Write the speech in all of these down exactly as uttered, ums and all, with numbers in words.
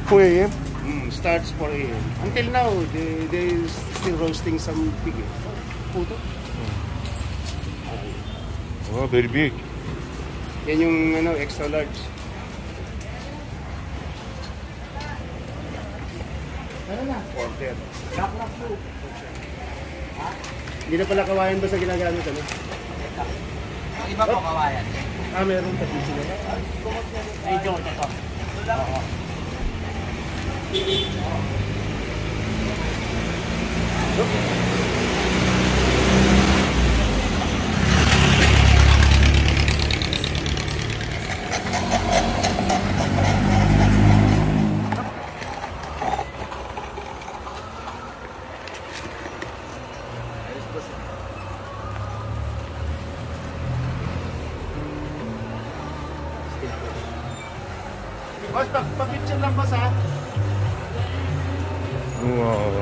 four A M? Mm, starts four A M Until now, they, they still roasting some pig. Eh. Oh, puto. Oh, very big. Yan yung ano, extra large. Ano na? Quarter. Lock-lock po. Hindi na pala kawayan ba sa ginagamit ano? Ang iba po kawayan. Ah, meron pa din sila. Ay, John, ito. Oo. Boss, pa-picture lang boss ha. Wow.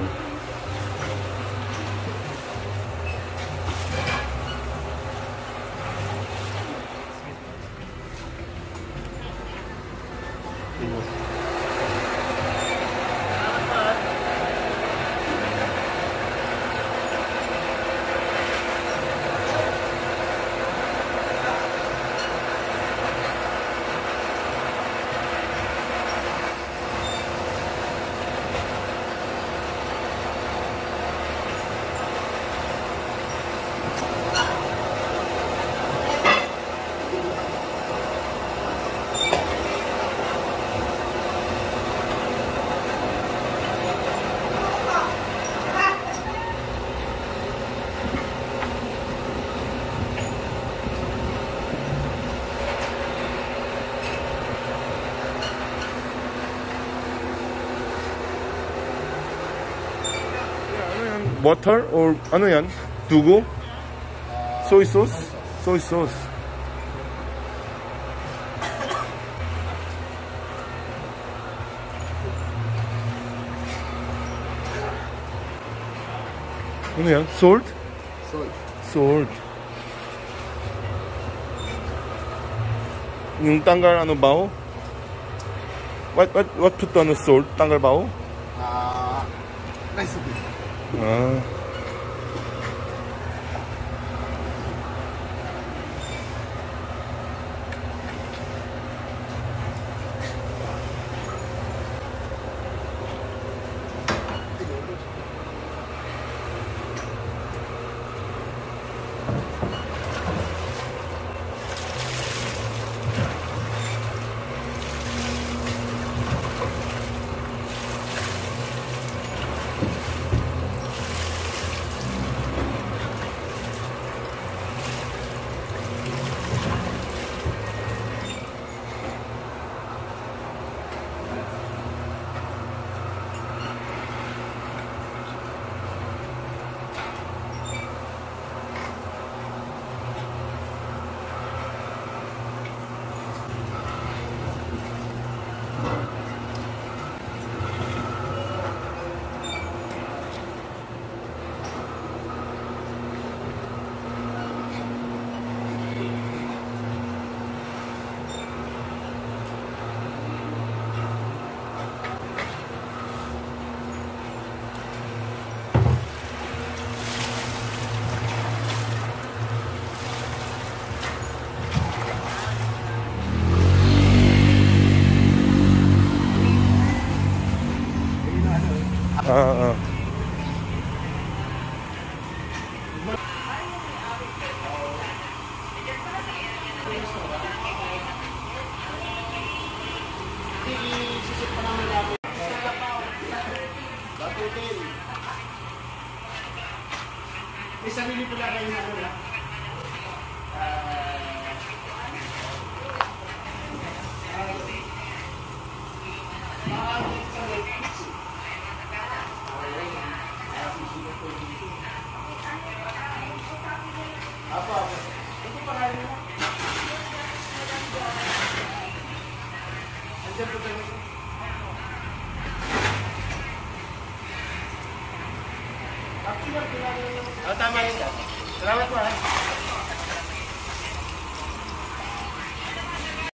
Butter or ano yan? Dugo? Soy sauce? Soy sauce. Ano yan? Salt? Salt. Salt. Yung tanggal ano bao? What what what put on the salt? Tanggal bao? Ah, recipe. 아. 아, 아. May sarili pala kayo na ano na? Apa? Ito pa kayo na? Andiyan po tayo. Oh, tama yun. Salamat po ha.